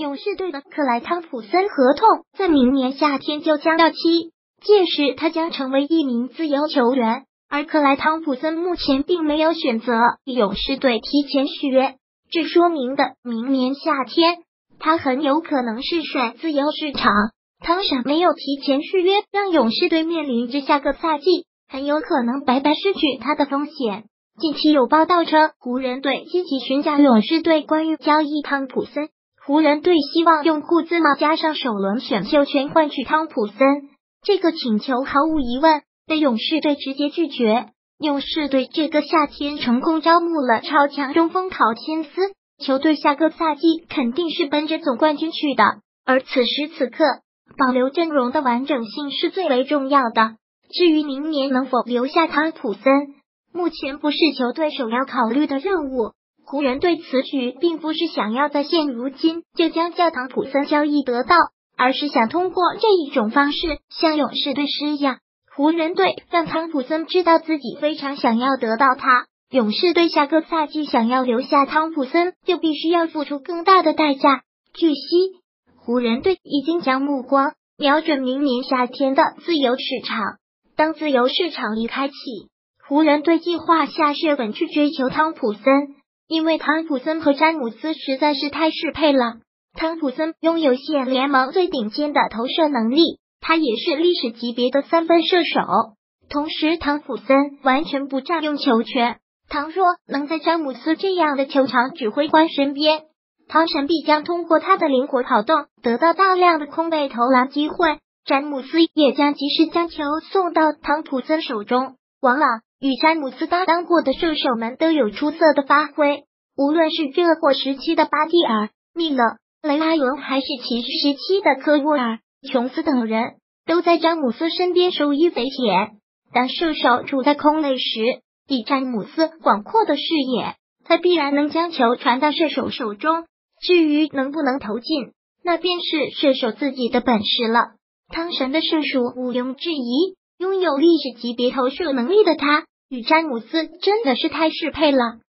勇士队的克莱汤普森合同在明年夏天就将到期，届时他将成为一名自由球员。而克莱汤普森目前并没有选择与勇士队提前续约，这说明的明年夏天他很有可能是选自由市场。汤神没有提前续约，让勇士队面临着下个赛季很有可能白白失去他的风险。近期有报道称，湖人队积极寻找勇士队关于交易汤普森，湖人队希望用库兹马加上首轮选秀权换取汤普森。这个请求毫无疑问被勇士队直接拒绝。勇士队这个夏天成功招募了超强中锋考钦斯，球队下个赛季肯定是奔着总冠军去的。而此时此刻，保留阵容的完整性是最为重要的。至于明年能否留下汤普森，目前不是球队首要考虑的任务。湖人队此举并不是想要在现如今就将汤普森交易得到，而是想通过这一种方式向勇士队施压。湖人队让汤普森知道自己非常想要得到他，勇士队下个赛季想要留下汤普森，就必须要付出更大的代价。据悉，湖人队已经将目光瞄准明年夏天的自由市场。当自由市场一开启，湖人队计划下血本去追求汤普森，因为汤普森和詹姆斯实在是太适配了。汤普森拥有现联盟最顶尖的投射能力，他也是历史级别的三分射手。同时，汤普森完全不占用球权，倘若能在詹姆斯这样的球场指挥官身边，汤神必将通过他的灵活跑动得到大量的空位投篮机会，詹姆斯也将及时将球送到汤普森手中。往往与詹姆斯搭档过的射手们都有出色的发挥，无论是热火时期的巴蒂尔、密勒、雷阿伦，还是骑士时期的科沃尔、琼斯等人，都在詹姆斯身边受益匪浅。当射手处在空位时，以詹姆斯广阔的视野，他必然能将球传到射手手中。至于能不能投进，那便是射手自己的本事了。汤神的射术毋庸置疑，拥有历史级别投射能力的他，与詹姆斯真的是太适配了。